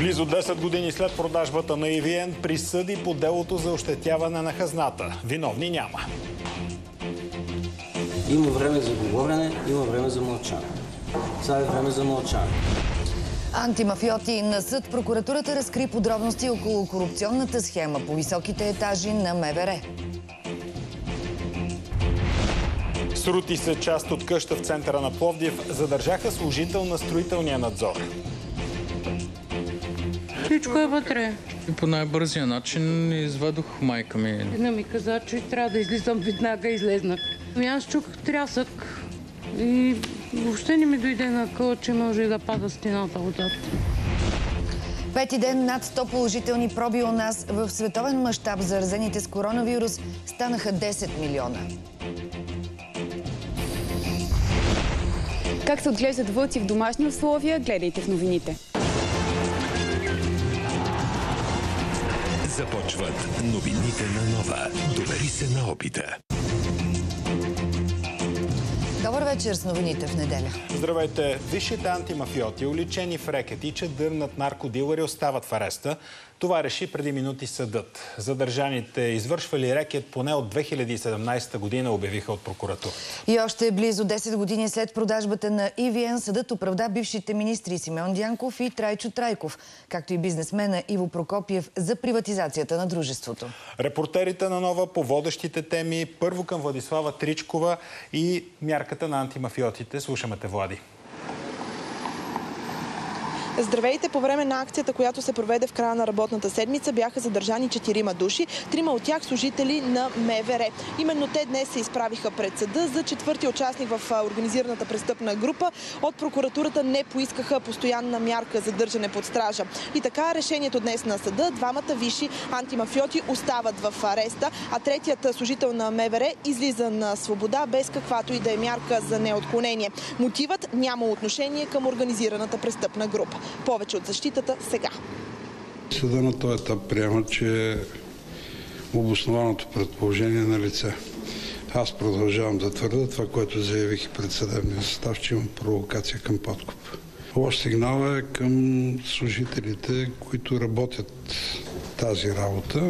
Близо 10 години след продажбата на EVN присъди по делото за ощетяване на хазната. Виновни няма. Има време за говорене, има време за мълчане. Сега е време за мълчане. Антимафиоти на съд. Прокуратурата разкри подробности около корупционната схема по високите етажи на МВР. Срути се част от къща в центъра на Пловдив. Задържаха служител на строителния надзор. Всичко е вътре. По най-бързия начин извадох майка ми. Една ми каза, че трябва да излизам, веднага излезнах. Аз чух трясък и въобще не ми дойде на къл, че може и да пада стената отзад. Пети ден над 100 положителни проби у нас. В световен мащаб заразените с коронавирус станаха 10 милиона. Как се отглеждат вълци в домашни условия, гледайте в новините. Започват новините на Нова. Довери се на опита. Добър вечер с новините в неделя. Здравейте! Висшите антимафиоти, уличени в рекети, че дърнат наркодилъри, остават в ареста. Това реши преди минути съдът. Задържаните извършвали рекет поне от 2017 година, обявиха от прокуратурата. И още близо 10 години след продажбата на EVN, съдът оправда бившите министри Симеон Дянков и Трайчо Трайков, както и бизнесмена Иво Прокопиев за приватизацията на дружеството. Репортерите на Нова по водещите теми. Първо към Владислава Тричкова и мярката на антимафиотите. Слушаме те, Влади. Здравейте! По време на акцията, която се проведе в края на работната седмица, бяха задържани 4 души, 3 от тях служители на МВР. Именно те днес се изправиха пред съда. За четвърти участник в организираната престъпна група от прокуратурата не поискаха постоянна мярка за държане под стража. И така решението днес на съда: двамата висши антимафиоти остават в ареста, а третият служител на МВР излиза на свобода без каквато и да е мярка за неотклонение. Мотивът няма отношение към организираната престъпна група. Повече от защитата сега. Съда на този етап приема, че обоснованото предположение е на лице. Аз продължавам да твърда това, което заявих и пред съдебния състав, че има провокация към подкуп. Лош сигнал е към служителите, които работят тази работа,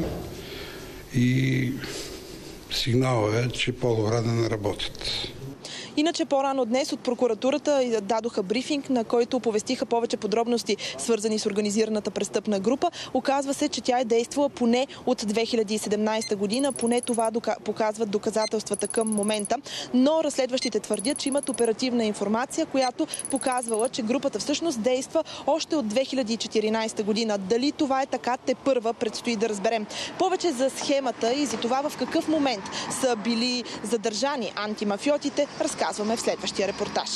и сигналът е, че по-добре да не работят. Иначе по-рано днес от прокуратурата дадоха брифинг, на който оповестиха повече подробности, свързани с организираната престъпна група. Оказва се, че тя е действала поне от 2017 година, поне това показват доказателствата към момента. Но разследващите твърдят, че имат оперативна информация, която показвала, че групата всъщност действа още от 2014 година. Дали това е така, тепърва предстои да разберем. Повече за схемата и за това в какъв момент са били задържани антимафиотите разказваме в следващия репортаж.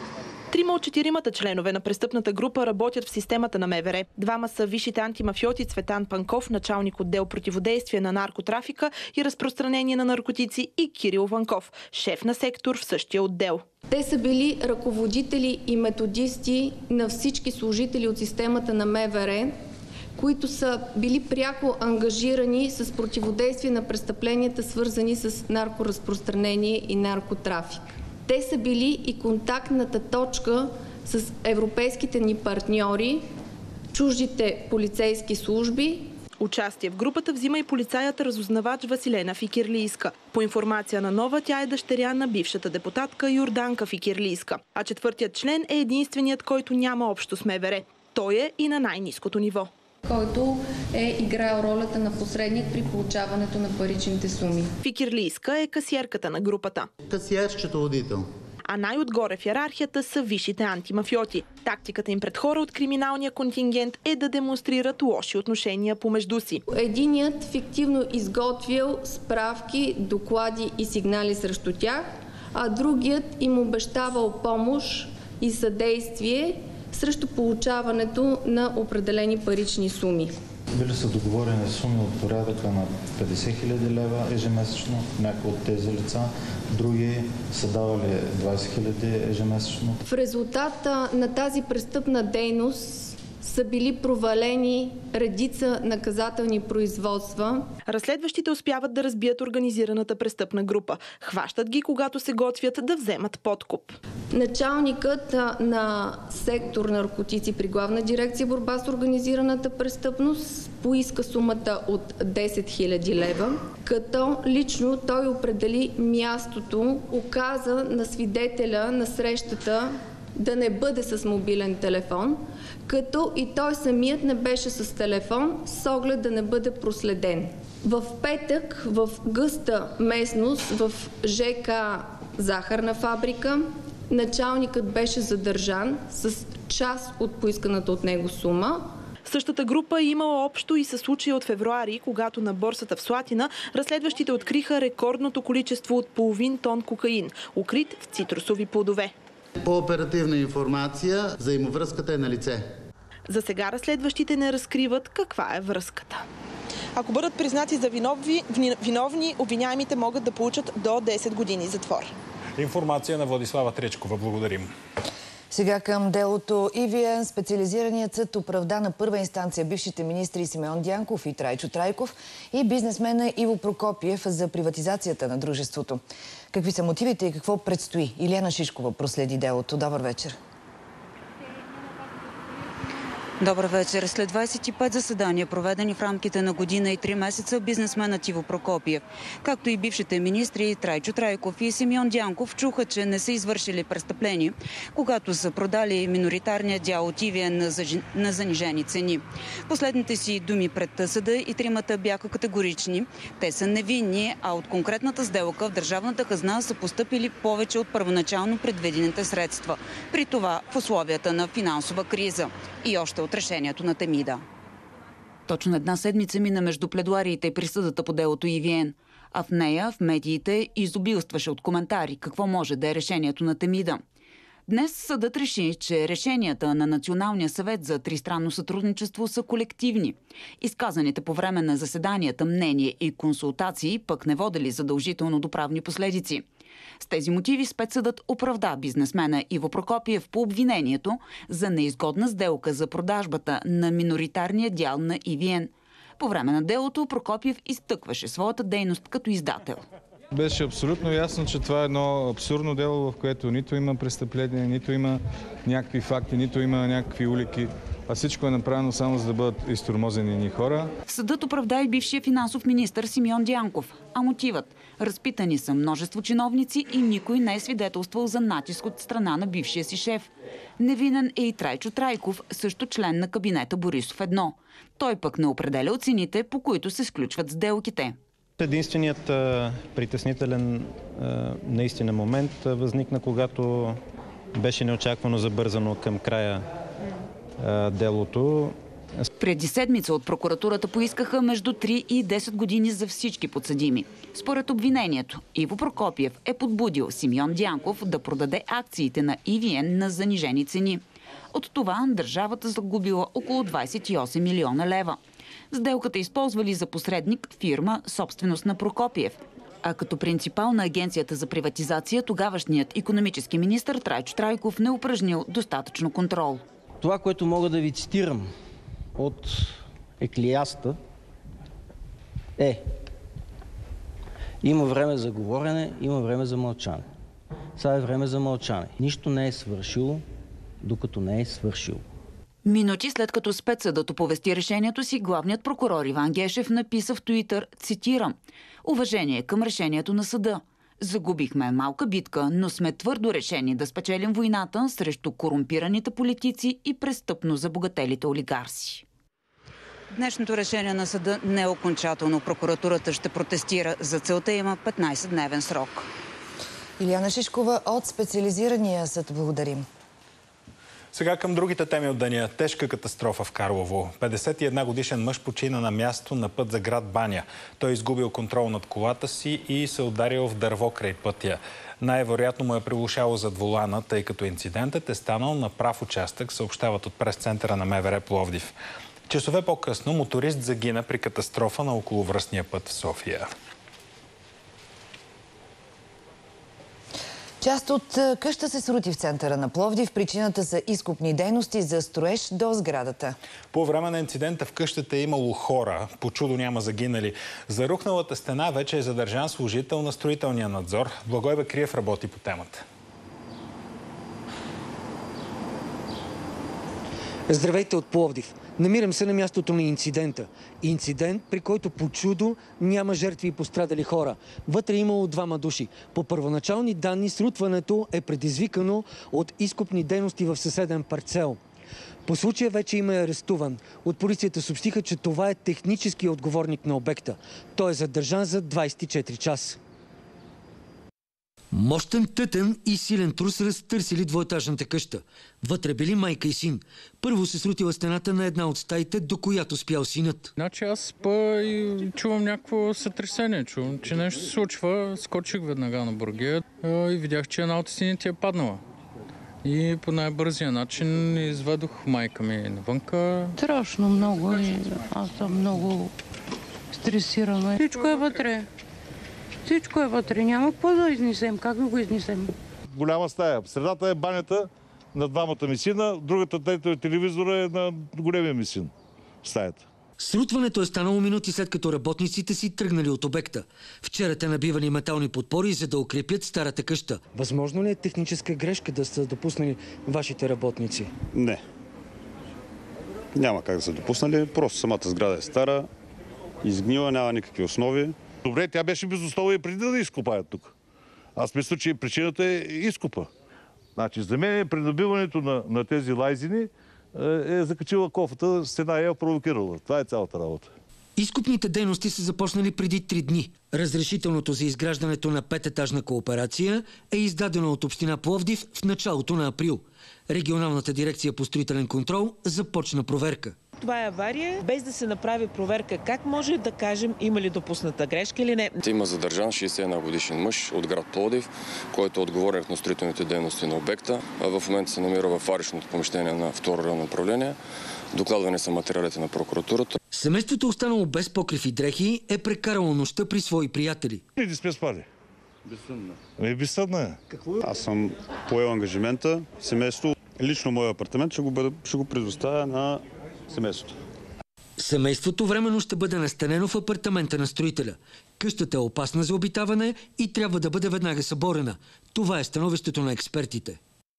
3 от 4 членове на престъпната група работят в системата на МВР. 2 са висшите антимафиоти Цветан Панков, началник отдел противодействие на наркотрафика и разпространение на наркотици, и Кирил Ванков, шеф на сектор в същия отдел. Те са били ръководители и методисти на всички служители от системата на МВР, които са били пряко ангажирани с противодействие на престъпленията, свързани с наркоразпространение и наркотрафик. Те са били и контактната точка с европейските ни партньори, чуждите полицейски служби. Участие в групата взима и полицаят разузнавач Василена Фикирлийска. По информация на Нова, тя е дъщеря на бившата депутатка Йорданка Фикирлийска. А четвъртият член е единственият, който няма общо с МВР. Той е и на най-ниското ниво, който е играл ролята на посредник при получаването на паричните суми. Фикирлийска е касиерката на групата. Касиер-счетоводител. А най-отгоре в йерархията са висшите антимафиоти. Тактиката им пред хора от криминалния контингент е да демонстрират лоши отношения помежду си. Единият фиктивно изготвил справки, доклади и сигнали срещу тях, а другият им обещавал помощ и съдействие срещу получаването на определени парични суми. Били са договорени суми от порядъка на 50 000 лева ежемесечно, някои от тези лица, други са давали 20 000 ежемесечно. В резултата на тази престъпна дейност са били провалени редица наказателни производства. Разследващите успяват да разбият организираната престъпна група. Хващат ги, когато се готвят да вземат подкуп. Началникът на сектор наркотици при Главна дирекция борба с организираната престъпност поиска сумата от 10 000 лева, като лично той определи мястото, указа на свидетеля на срещата да не бъде с мобилен телефон, като и той самият не беше с телефон, с оглед да не бъде проследен. В петък в гъста местност в ЖК Захарна фабрика началникът беше задържан с част от поисканата от него сума. Същата група е имала общо и със случая от февруари, когато на борсата в Слатина разследващите откриха рекордното количество от половин тон кокаин, укрит в цитрусови плодове. По оперативна информация взаимовръзката е на лице. За сега разследващите не разкриват каква е връзката. Ако бъдат признати за виновни, обвиняемите могат да получат до 10 години затвор. Информация на Владислава Тречкова. Благодарим. Сега към делото EVN. Специализираният съд оправда на първа инстанция бившите министри Симеон Дянков и Трайчо Трайков и бизнесмена Иво Прокопиев за приватизацията на дружеството. Какви са мотивите и какво предстои? Илияна Шишкова проследи делото. Добър вечер. Добър вечер. След 25 заседания, проведени в рамките на година и 3 месеца, бизнесменът Иво Прокопиев, както и бившите министри Трайчо Трайков и Симеон Дянков, чуха, че не са извършили престъпление, когато са продали миноритарния дял от EVN на занижени цени. Последните си думи пред съда и тримата бяха категорични. Те са невинни, а от конкретната сделка в държавната хазна са постъпили повече от първоначално предвидените средства. При това в условията на финансова криза. И още от решението на Темида. Точно една седмица мина между пледуариите и присъдата по делото EVN, а в нея, в медиите, изобилстваше от коментари какво може да е решението на Темида. Днес съдът реши, че решенията на Националния съвет за тристранно сътрудничество са колективни. Изказаните по време на заседанията мнения и консултации пък не водели задължително до правни последици. С тези мотиви спецсъдът оправда бизнесмена Иво Прокопиев по обвинението за неизгодна сделка за продажбата на миноритарния дял на EVN. По време на делото Прокопиев изтъкваше своята дейност като издател. Беше абсолютно ясно, че това е едно абсурдно дело, в което нито има престъпление, нито има някакви факти, нито има някакви улики, а всичко е направено само за да бъдат изтормозени ни хора. Съдът оправда и бившия финансов министър Симеон Дянков. А мотивът? Разпитани са множество чиновници и никой не е свидетелствал за натиск от страна на бившия си шеф. Невинен е и Трайчо Трайков, също член на кабинета Борисов 1. Той пък не определя цените, по които се сключват сделките. Единственият притеснителен наистина момент възникна, когато беше неочаквано забързано към края делото. Преди седмица от прокуратурата поискаха между 3 и 10 години за всички подсъдими. Според обвинението, Иво Прокопиев е подбудил Симеон Дянков да продаде акциите на EVN на занижени цени. От това държавата загубила около 28 милиона лева. Сделката използвали за посредник фирма, собственост на Прокопиев. А като принципал на Агенцията за приватизация, тогавашният икономически министър Трайчо Трайков не упражнил достатъчно контрол. Това, което мога да ви цитирам от Еклиаста е: има време за говорене, има време за мълчане. Сега е време за мълчане. Нищо не е свършило, докато не е свършило. Минути след като спецсъдът оповести решението си, главният прокурор Иван Гешев написа в Туитър, цитирам: „Уважение към решението на съда. Загубихме малка битка, но сме твърдо решени да спечелим войната срещу корумпираните политици и престъпно забогателите олигарси." Днешното решение на съда не е окончателно. Прокуратурата ще протестира. За целта има 15-дневен срок. Илияна Шишкова от специализирания съд. Благодарим. Сега към другите теми от деня. Тежка катастрофа в Карлово. 51 годишен мъж почина на място на път за град Баня. Той изгубил контрол над колата си и се ударил в дърво край пътя. Най-вероятно му е приглушало зад волана, тъй като инцидентът е станал на прав участък, съобщават от прес-центъра на МВР Пловдив. Часове по-късно моторист загина при катастрофа на околовръстния път в София. Част от къща се срути в центъра на Пловдив. Причината са изкопни дейности за строеж до сградата. По време на инцидента в къщата е имало хора. По чудо няма загинали. За рухналата стена вече е задържан служител на строителния надзор. Благой Бекриев работи по темата. Здравейте от Пловдив. Намирам се на мястото на инцидента. Инцидент, при който по чудо няма жертви и пострадали хора. Вътре имало 2 души. По първоначални данни срутването е предизвикано от изкопни дейности в съседен парцел. По случая вече има арестуван. От полицията съобщиха, че това е технически отговорник на обекта. Той е задържан за 24 часа. Мощен тътен и силен трус разтърсили двоетажната къща. Вътре били майка и син. Първо се срутила стената на една от стаите, до която спял синът. Значи аз спа и чувам някакво сътресение. Чувам, че нещо се случва. Скочих веднага на бургия и видях, че една от стените е паднала. И по най-бързия начин изведох майка ми навънка. Страшно много и аз съм много стресирана. Всичко е вътре. Всичко е вътре. Няма какво да изнесем. Как да го изнесем? Голяма стая. В средата е банята на 2 ми сина, другата телевизора е на големия ми син в стаята. Срутването е станало минути след като работниците си тръгнали от обекта. Вчера те набивали метални подпори, за да укрепят старата къща. Възможно ли е техническа грешка да са допуснали вашите работници? Не. Няма как да са допуснали. Просто самата сграда е стара, изгнила, няма никакви основи. Добре, тя беше без основа и преди да изкопаят тук. Аз мисля, че причината е изкопа. Значи, за мен придобиването на тези лайзини е закачила кофата, стена я провокирала. Това е цялата работа. Изкопните дейности са започнали преди 3 дни. Разрешителното за изграждането на 5-етажна кооперация е издадено от община Пловдив в началото на април. Регионалната дирекция по строителен контрол започна проверка. Това е авария, без да се направи проверка. Как може да кажем, има ли допусната грешка или не? Има задържан 61 годишен мъж от град Пловдив, който е отговорник на строителните дейности на обекта. В момента се намира в аришното помещение на 2-ро районно управление. Докладвани са материалите на прокуратурата. Семейството, останало без покрив и дрехи, е прекарало нощта при свои приятели. Не сме спали. Безсъдна. Безсъдна е. Аз съм поел ангажимента. Семейство, лично моят апартамент ще го предоставя на семейството. Семейството временно ще бъде настанено в апартамента на строителя. Къщата е опасна за обитаване и трябва да бъде веднага съборена. Това е становището на експертите.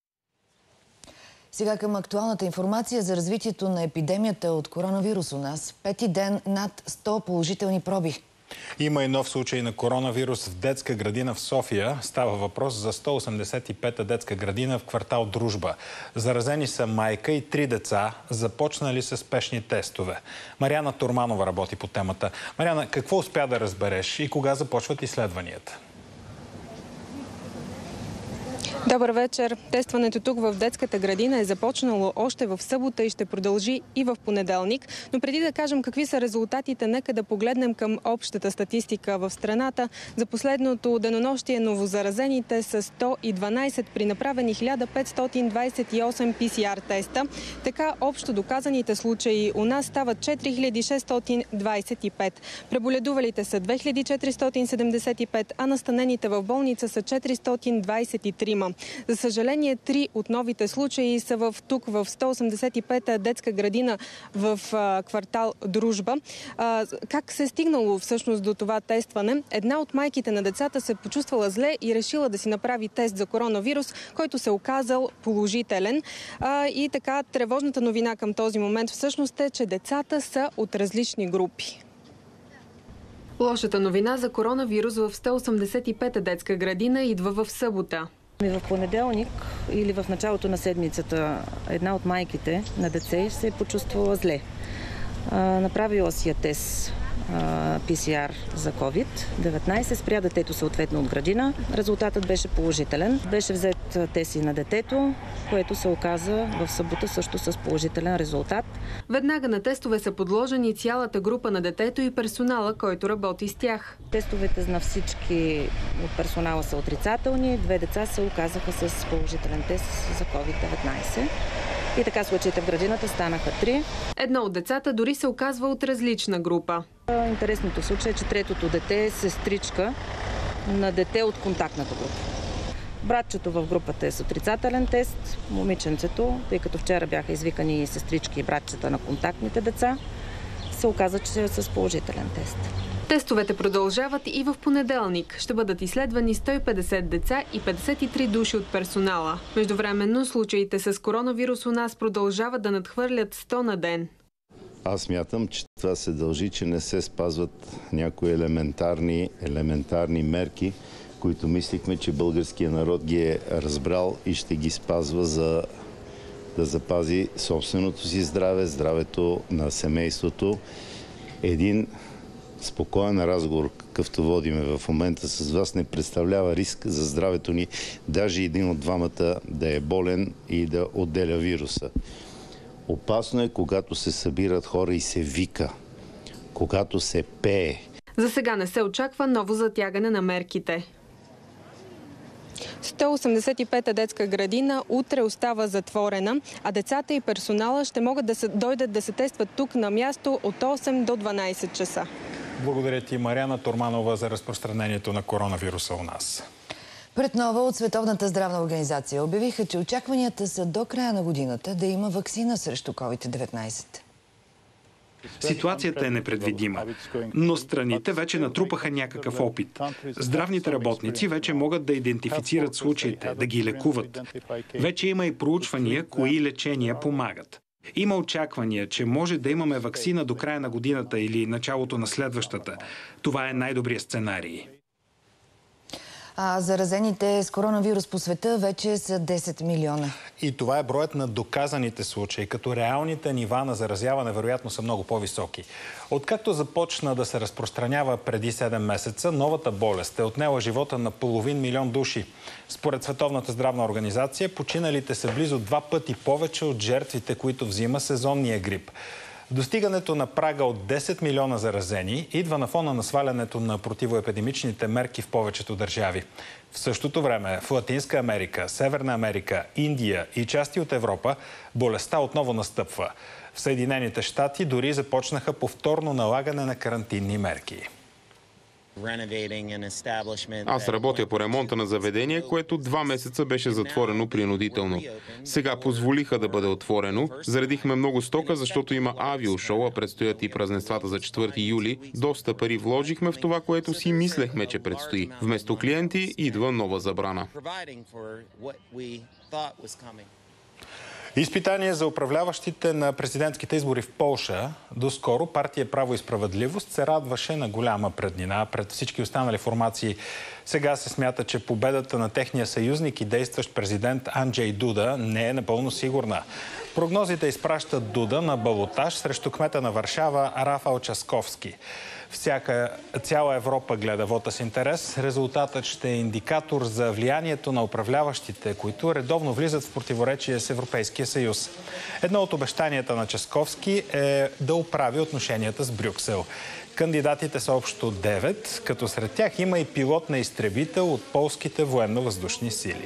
Сега към актуалната информация за развитието на епидемията от коронавирус у нас. 5-ти ден над 100 положителни проби. Има и нов случай на коронавирус в детска градина в София. Става въпрос за 185-та детска градина в квартал Дружба. Заразени са майка и 3 деца, започнали с спешни тестове. Мариана Турманова работи по темата. Мариана, какво успя да разбереш и кога започват изследванията? Добър вечер. Тестването тук в детската градина е започнало още в събота и ще продължи и в понеделник. Но преди да кажем какви са резултатите, нека да погледнем към общата статистика в страната. За последното денонощие новозаразените са 112 при направени 1528 ПСР теста. Така общо доказаните случаи у нас стават 4625. Преболедувалите са 2475, а настанените в болница са 423. За съжаление, 3 от новите случаи са тук в 185-та детска градина в квартал Дружба. Как се е стигнало всъщност до това тестване? Една от майките на децата се почувствала зле и решила да си направи тест за коронавирус, който се оказал положителен. И така, тревожната новина към този момент всъщност е, че децата са от различни групи. Лошата новина за коронавирус в 185-та детска градина идва в събота. В понеделник или в началото на седмицата една от майките на деце се е почувствала зле. Направила си тест PCR за COVID-19, спря детето съответно от градина. Резултатът беше положителен. Беше взет тест и на детето, което се оказа в събота също с положителен резултат. Веднага на тестове са подложени цялата група на детето и персонала, който работи с тях. Тестовете на всички от персонала са отрицателни. 2 деца се оказаха с положителен тест за COVID-19. И така случаите в градината станаха 3. Едно от децата дори се оказва от различна група. Интересното в случая е, че третото дете е сестричка на дете от контактната група. Братчето в групата е с отрицателен тест. Момиченцето, тъй като вчера бяха извикани сестрички и братчета на контактните деца, се оказа, че е с положителен тест. Тестовете продължават и в понеделник. Ще бъдат изследвани 150 деца и 53 души от персонала. Междувременно случаите с коронавирус у нас продължават да надхвърлят 100 на ден. Аз мятам, че това се дължи, че не се спазват някои елементарни мерки, които мислихме, че българският народ ги е разбрал и ще ги спазва, за да запази собственото си здраве, здравето на семейството. Един спокоен разговор, какъвто водиме в момента с вас, не представлява риск за здравето ни, даже един от двамата да е болен и да отделя вируса. Опасно е, когато се събират хора и се вика, когато се пее. За сега не се очаква ново затягане на мерките. 185-та детска градина утре остава затворена, а децата и персонала ще могат да дойдат да се тестват тук на място от 8 до 12 часа. Благодаря ти, Мариана Торманова, за разпространението на коронавируса у нас. Пред Нова от Световната здравна организация обявиха, че очакванията са до края на годината да има ваксина срещу COVID-19. Ситуацията е непредвидима, но страните вече натрупаха някакъв опит. Здравните работници вече могат да идентифицират случаите, да ги лекуват. Вече има и проучвания, кои лечения помагат. Има очаквания, че може да имаме ваксина до края на годината или началото на следващата. Това е най-добрият сценарий. А заразените с коронавирус по света вече са 10 милиона. И това е броят на доказаните случаи, като реалните нива на заразяване вероятно са много по-високи. Откакто започна да се разпространява преди 7 месеца, новата болест е отнела живота на 500 000 души. Според Световната здравна организация, починалите са близо 2 пъти повече от жертвите, които взима сезонния грип. Достигането на прага от 10 милиона заразени идва на фона на свалянето на противоепидемичните мерки в повечето държави. В същото време в Латинска Америка, Северна Америка, Индия и части от Европа болестта отново настъпва. В Съединените щати дори започнаха повторно налагане на карантинни мерки. Аз работя по ремонта на заведение, което 2 месеца беше затворено принудително. Сега позволиха да бъде отворено. Заредихме много стока, защото има авиошоу, а предстоят и празненствата за 4 юли. Доста пари вложихме в това, което си мислехме, че предстои. Вместо клиенти идва нова забрана. Изпитание за управляващите на президентските избори в Полша. Доскоро партия Право и справедливост се радваше на голяма преднина пред всички останали формации. Сега се смята, че победата на техния съюзник и действащ президент Анджей Дуда не е напълно сигурна. Прогнозите изпращат Дуда на балотаж срещу кмета на Варшава Рафал Часковски. Цяла Европа гледа вота с интерес. Резултатът ще е индикатор за влиянието на управляващите, които редовно влизат в противоречие с Европейския съюз. Едно от обещанията на Часковски е да оправи отношенията с Брюксел. Кандидатите са общо 9, като сред тях има и пилот на изтребител от полските военно-въздушни сили.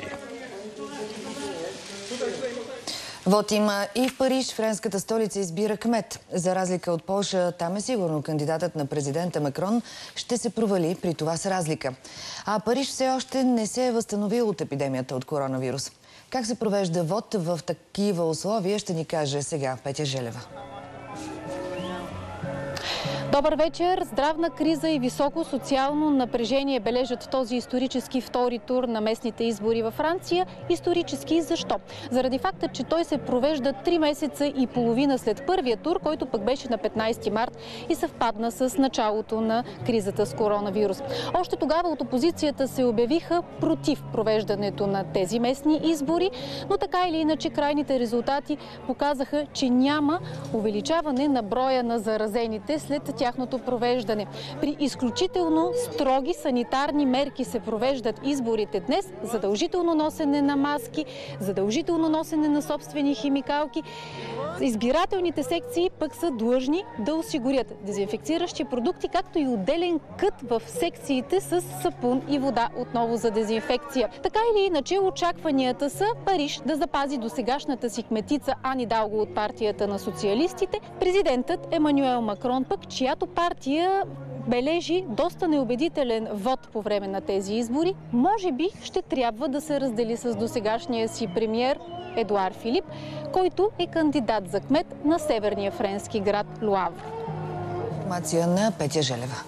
Вот има и в Париж. Френската столица избира кмет. За разлика от Полша, там е сигурно кандидатът на президента Макрон ще се провали, при това с разлика. А Париж все още не се е възстановил от епидемията от коронавирус. Как се провежда вот в такива условия, ще ни каже сега Петя Желева. Добър вечер! Здравна криза и високо социално напрежение бележат този исторически втори тур на местните избори във Франция. Исторически защо? Заради факта, че той се провежда 3 месеца и половина след първия тур, който пък беше на 15 март и съвпадна с началото на кризата с коронавирус. Още тогава от опозицията се обявиха против провеждането на тези местни избори, но така или иначе крайните резултати показаха, че няма увеличаване на броя на заразените след тяхното провеждане. При изключително строги санитарни мерки се провеждат изборите днес. Задължително носене на маски, задължително носене на собствени химикалки. Избирателните секции пък са длъжни да осигурят дезинфекциращи продукти, както и отделен кът в секциите с сапун и вода отново за дезинфекция. Така или иначе очакванията са Париж да запази досегашната си кметица Ан Идалго от партията на социалистите. Президентът Емануел Макрон пък, чиято партия бележи доста неубедителен вод по време на тези избори. Може би ще трябва да се раздели с досегашния си премиер Едуар Филип, който е кандидат за кмет на северния френски град Луавр. Информация на Петя Желева.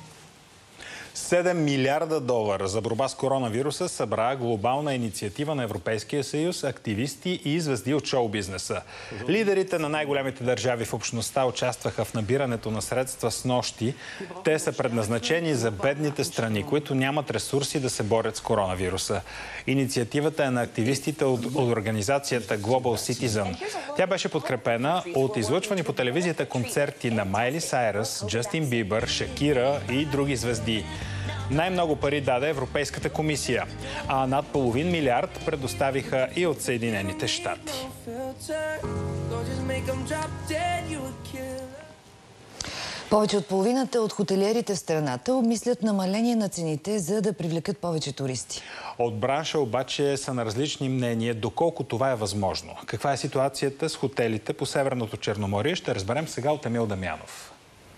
7 милиарда долара за борба с коронавируса събра глобална инициатива на Европейския съюз, активисти и звезди от шоу-бизнеса. Лидерите на най-големите държави в общността участваха в набирането на средства с нощи. Те са предназначени за бедните страни, които нямат ресурси да се борят с коронавируса. Инициативата е на активистите от организацията Global Citizen. Тя беше подкрепена от излъчвани по телевизията концерти на Майли Сайръс, Джастин Бибър, Шакира и други звезди. Най-много пари даде Европейската комисия, а над половин милиард предоставиха и от Съединените щати. Повече от половината от хотелиерите в страната обмислят намаление на цените, за да привлекат повече туристи. От бранша обаче са на различни мнения доколко това е възможно. Каква е ситуацията с хотелите по Северното Черноморие, ще разберем сега от Емил Дамянов.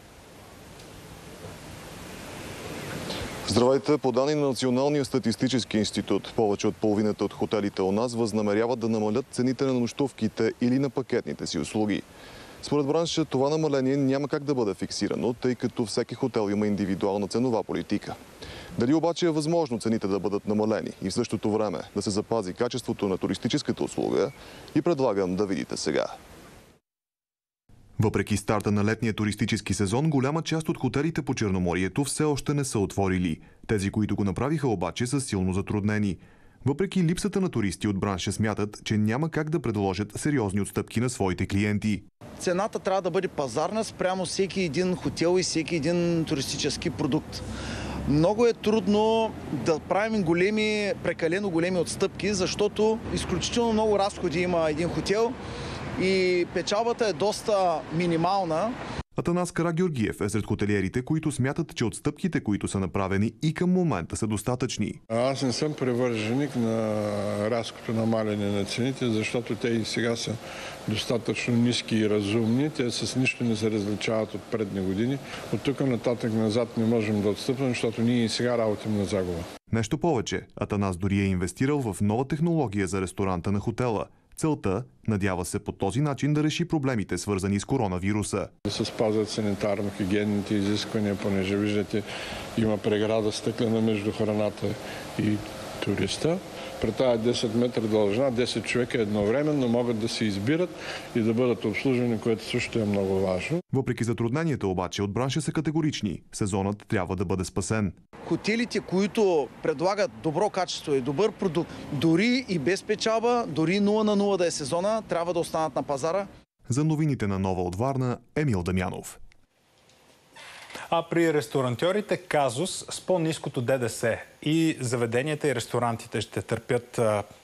Здравейте! По данни на Националния статистически институт, повече от половината от хотелите у нас възнамеряват да намалят цените на нощувките или на пакетните си услуги. Според бранша това намаление няма как да бъде фиксирано, тъй като всеки хотел има индивидуална ценова политика. Дали обаче е възможно цените да бъдат намалени и в същото време да се запази качеството на туристическата услуга, и предлагам да видите сега. Въпреки старта на летния туристически сезон, голяма част от хотелите по Черноморието все още не са отворили. Тези, които го направиха обаче, са силно затруднени. Въпреки липсата на туристи, от бранша смятат, че няма как да предложат сериозни отстъпки на своите клиенти. Цената трябва да бъде пазарна спрямо всеки един хотел и всеки един туристически продукт. Много е трудно да правим прекалено големи отстъпки, защото изключително много разходи има един хотел и печалбата е доста минимална. Атанас Карагеоргиев е сред хотелиерите, които смятат, че отстъпките, които са направени и към момента, са достатъчни. Аз не съм привърженик на рязкото намаляне на цените, защото те и сега са достатъчно ниски и разумни. Те с нищо не се различават от предни години. От тук нататък назад не можем да отстъпим, защото ние и сега работим на загуба. Нещо повече, Атанас дори е инвестирал в нова технология за ресторанта на хотела. Целта, надява се по този начин да реши проблемите, свързани с коронавируса. Да се спазват санитарно-хигиенните изисквания, понеже виждате, има преграда стъклена между храната и туриста. При тая 10 метра дължина, 10 човека едновременно могат да се избират и да бъдат обслужени, което също е много важно. Въпреки затрудненията обаче, от бранша са категорични. Сезонът трябва да бъде спасен. Хотелите, които предлагат добро качество и добър продукт, дори и без печалба, дори 0 на 0 да е сезона, трябва да останат на пазара. За новините на Нова от Варна, Емил Дамянов. А при ресторантьорите казус с по-ниското ДДС и заведенията и ресторантите ще търпят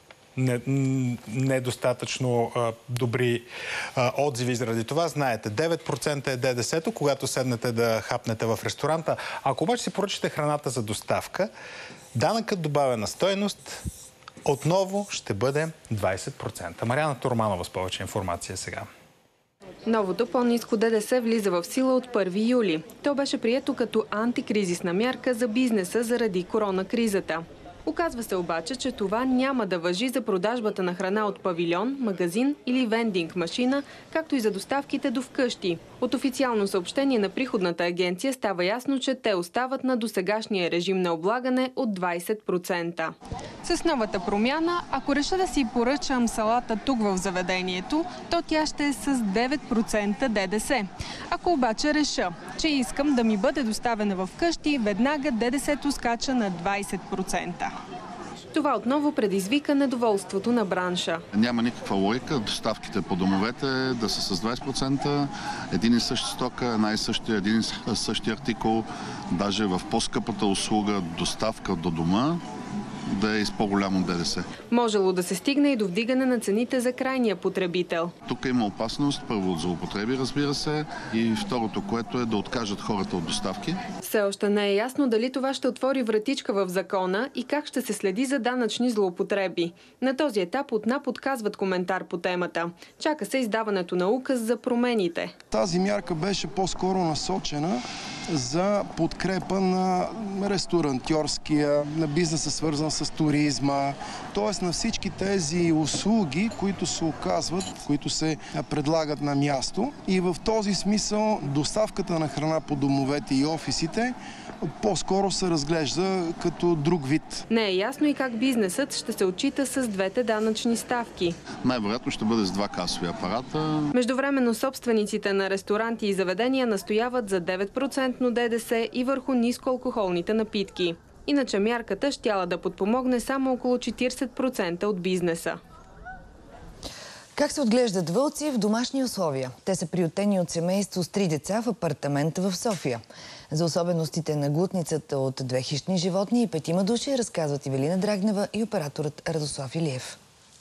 недостатъчно добри отзиви заради това. Знаете, 9% е ДДС-то, когато седнете да хапнете в ресторанта. Ако обаче си поръчате храната за доставка, данъкът добавена стойност отново ще бъде 20%. Мариана Турманова с повече информация сега. Новото по-ниско ДДС влиза в сила от 1 юли. То беше прието като антикризисна мярка за бизнеса заради коронакризата. Оказва се обаче, че това няма да важи за продажбата на храна от павилион, магазин или вендинг машина, както и за доставките до вкъщи. От официално съобщение на приходната агенция става ясно, че те остават на досегашния режим на облагане от 20%. С новата промяна, ако реша да си поръчам салата тук в заведението, то тя ще е с 9% ДДС. Ако обаче реша, че искам да ми бъде доставена в къщи, веднага ДДС-то скача на 20%. Това отново предизвика недоволството на бранша. Няма никаква логика доставките по домовете да са с 20%, един и същи стока, един и същи артикул, даже в по-скъпата услуга доставка до дома да е с по-голямо ДДС. Можело да се стигне и до вдигане на цените за крайния потребител. Тук има опасност, първо от злоупотреби, разбира се, и второто, което е да откажат хората от доставки. Все още не е ясно дали това ще отвори вратичка в закона и как ще се следи за данъчни злоупотреби. На този етап от НАП отказват коментар по темата. Чака се издаването на указ за промените. Тази мярка беше по-скоро насочена за подкрепа на ресторантьорския, на бизнеса свързан с туризма, т.е. на всички тези услуги, които се оказват, които се предлагат на място. И в този смисъл доставката на храна по домовете и офисите по-скоро се разглежда като друг вид. Не е ясно и как бизнесът ще се отчита с двете данъчни ставки. Най-вероятно ще бъде с 2 касови апарата. Междувременно собствениците на ресторанти и заведения настояват за 9% ДДС и върху нискоалкохолните напитки. Иначе мярката щяла да подпомогне само около 40% от бизнеса. Как се отглеждат вълци в домашни условия? Те са приютени от семейство с 3 деца в апартамента в София. За особеностите на глутницата от 2 хищни животни и 5 души разказват Ивелина Драгнева и операторът Радослав Илиев.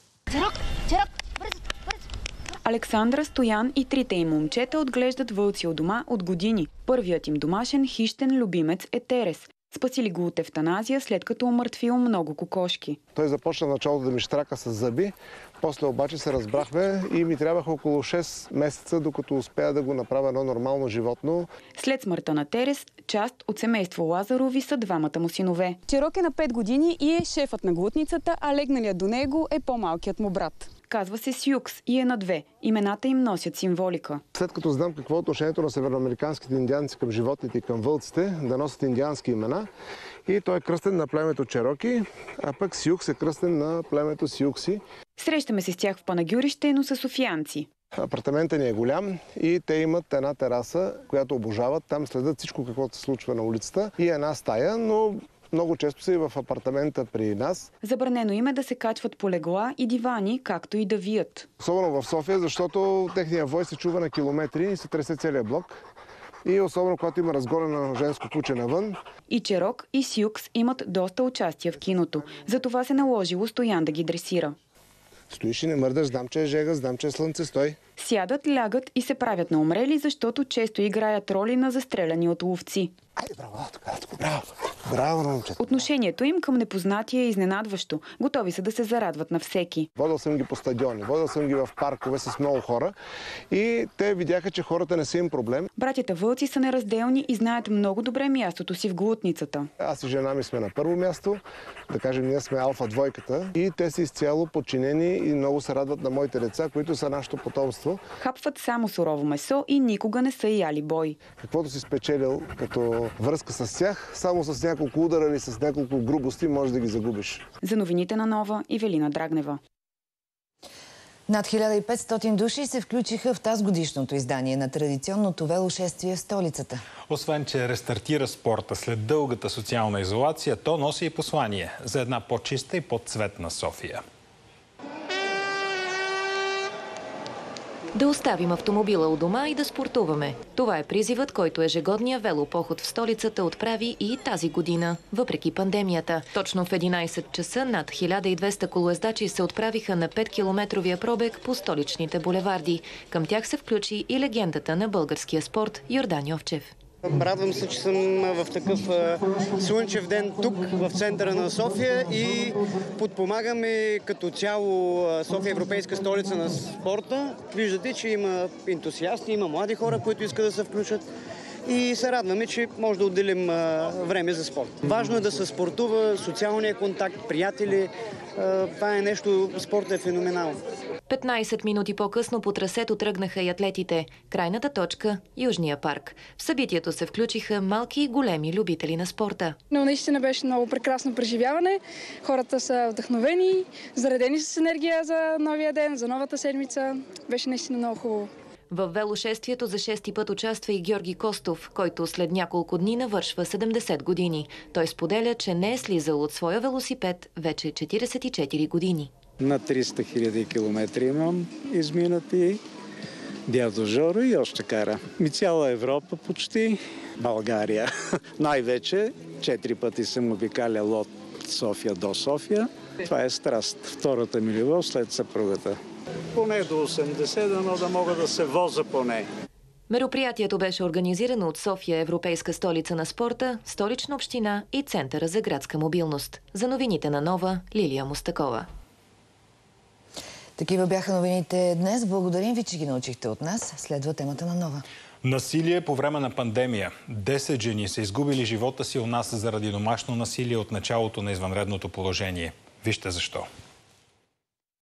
Александра, Стоян и 3-те им момчета отглеждат вълци от дома от години. Първият им домашен хищен любимец е Терес. Спасили го от евтаназия, след като умъртвил много кокошки. Той започна началото да ми щрака с зъби, после обаче се разбрахме и ми трябваха около 6 месеца, докато успея да го направя едно нормално животно. След смъртта на Терес, част от семейство Лазарови са 2-мата му синове. Чирок е на 5 години и е шефът на глутницата, а легналият до него е по-малкият му брат. Казва се Сюкс и е на 2. Имената им носят символика. След като знам какво е отношението на северноамериканските индианци към животните и към вълците, да носят индиански имена, и той е кръстен на племето Чероки, а пък Сюкс е кръстен на племето Сюкси. Срещаме се с тях в Панагюрище, но са софиянци. Апартаментът ни е голям и те имат една тераса, която обожават. Там следят всичко каквото се случва на улицата и една стая, но много често са и в апартамента при нас. Забранено им е да се качват по легла и дивани, както и да вият. Особено в София, защото техния вой се чува на километри и се тресе целият блок. И особено когато има разгонено женско куче навън. И Черок, и Сюкс имат доста участие в киното. Затова се наложило Стоян да ги дресира. Стоиш и не мърдаш, знам, че е жега, знам, че е слънце, стой. Сядат, лягат и се правят на умрели, защото често играят роли на застреляни от ловци. Айде, браво, браво, браво, момчета. Отношението им към непознатия е изненадващо. Готови са да се зарадват на всеки. Водил съм ги по стадиони, водил съм ги в паркове с много хора и те видяха, че хората не са им проблем. Братята вълци са неразделни и знаят много добре мястото си в глутницата. Аз и жена ми сме на първо място, да кажем, ние сме алфа-двойката и те са изцяло подчинени и много се радват на моите деца, които са нашето потомство. Хапват само сурово месо и никога не са яли бой. Каквото си спечелил като връзка с тях, само с няколко удара или с няколко грубости може да ги загубиш. За новините на Нова, Ивелина Драгнева. Над 1500 души се включиха в тазгодишното издание на традиционното велошествие в столицата. Освен, че рестартира спорта след дългата социална изолация, то носи и послание за една по-чиста и по-цветна София. Да оставим автомобила у дома и да спортуваме. Това е призивът, който ежегодния велопоход в столицата отправи и тази година, въпреки пандемията. Точно в 11 часа над 1200 колоездачи се отправиха на 5-километровия пробег по столичните булеварди. Към тях се включи и легендата на българския спорт Йордан Йовчев. Радвам се, че съм в такъв слънчев ден тук, в центъра на София и подпомагаме като цяло София европейска столица на спорта. Виждате, че има ентусиасти, има млади хора, които искат да се включат и се радваме, че може да отделим време за спорт. Важно е да се спортува, социалния контакт, приятели. Това е нещо, спортът е феноменално. 15 минути по-късно по трасето тръгнаха и атлетите. Крайната точка – Южния парк. В събитието се включиха малки и големи любители на спорта. Но наистина беше много прекрасно преживяване. Хората са вдъхновени, заредени с енергия за новия ден, за новата седмица. Беше наистина много хубаво. В велошествието за 6-ти път участва и Георги Костов, който след няколко дни навършва 70 години. Той споделя, че не е слизал от своя велосипед вече 44 години. На 300 000 километри имам изминати. Дядо Жоро и още кара. Цяла Европа почти. България най-вече. 4 пъти съм обикалял от София до София. Това е страст. Втората ми любов след съпругата. Поне до 80, но да мога да се воза поне. Мероприятието беше организирано от София, европейска столица на спорта, Столична община и Центъра за градска мобилност. За новините на Нова, Лилия Мустакова. Такива бяха новините днес. Благодарим ви, че ги научихте от нас. Следва темата на Нова. Насилие по време на пандемия. 10 жени са изгубили живота си у нас заради домашно насилие от началото на извънредното положение. Вижте защо.